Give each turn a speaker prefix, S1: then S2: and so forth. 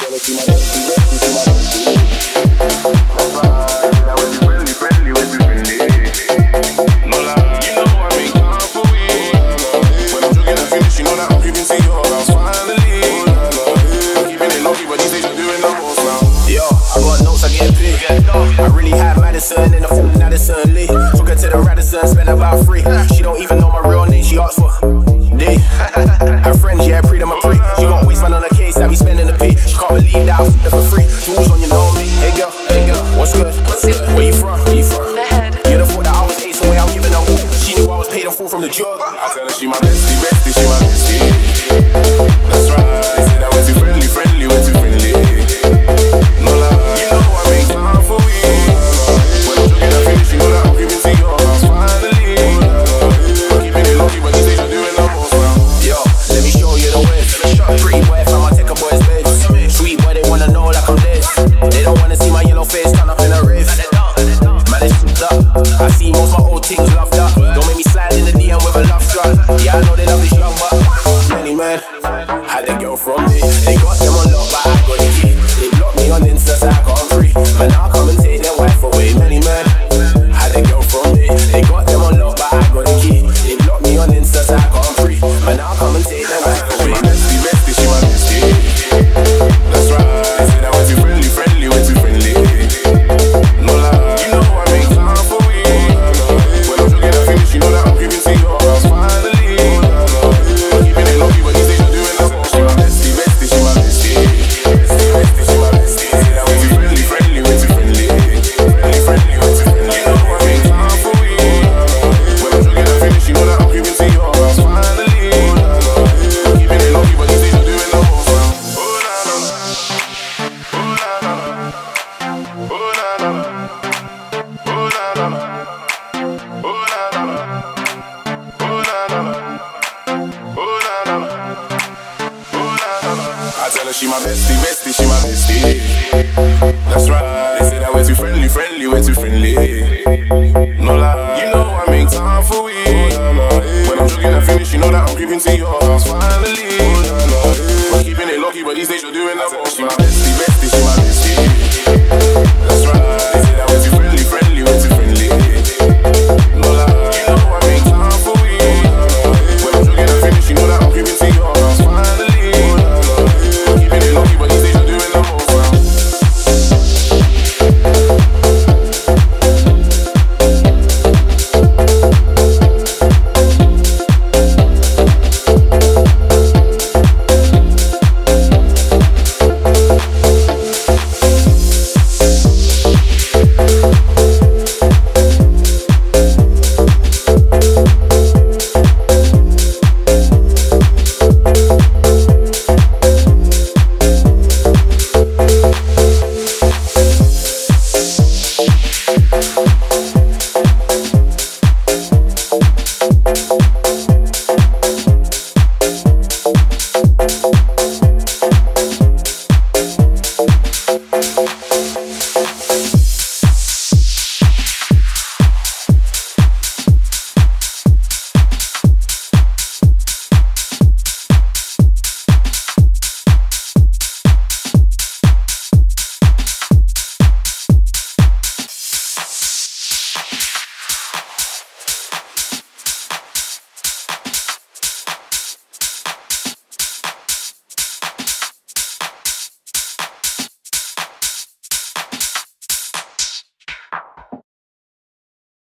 S1: I really had Madison in the full Madison Lee. Took her to the Radisson, spent about free. She don't even know my real name, she asked for D. Her friends, yeah, pre them a pre. She got waistman on her case, that be spending the P. She can't believe that I f***ed her for free. Jewels on, you know me. Hey girl, what's good? Where you from?
S2: The head.
S1: You'd have thought that I was ace the way I'm giving her all. She knew I was paid in full from the jug. I tell her she my bestie, she my bestie. That's right, said I was too friendly, way too friendly. No lie, you know I make time for we. When I'm drinking, I finish, you know that I'm giving to your house finally. I'm keeping it low-key, but these days I'm doing the most now. Yo, let me show you the way. Pretty boy, if I'ma take a boy's bed. Sweet boy, they wanna know like I'm dead. They don't wanna see my yellow face turn up in a rave. Man, it's up. I see most my old things loved up. Don't make me slide in the DM with a love strut. Yeah, I know they love this young, but many men had a girl from me. They got them on lock, but I got the key. They blocked me on Insta, so I got free. Man, I'll come and take their wife away. Many men had a girl from me. They got them on lock, but I got the key. They blocked me on Insta, so I got free. Man, I'll come and take their wife away. Bestie, she my bestie. That's right. Said I was too friendly, way too friendly. No lie, you know I make time for we. When I'm drinking, I finish, you know that I'm giving to your house finally. I'm keeping it low-key, but these days I'm doing the most. She my bestie, she my bestie. She my bestie. Said I was too friendly, way too friendly. Friendly, way too friendly. You know I make time for we. When I'm drinking, I finish, you know that I'm giving to your house finally. I'm keeping it low-key, but these days I'm doing the most now. I tell her she my bestie, she my bestie. That's right, they say that way too friendly, way too friendly. No lie, you know I make time for we. When I'm drinking, I finish, you know that I'm creeping to your house finally. I'm keeping it low-key, but these days you're doing the most. She my bestie.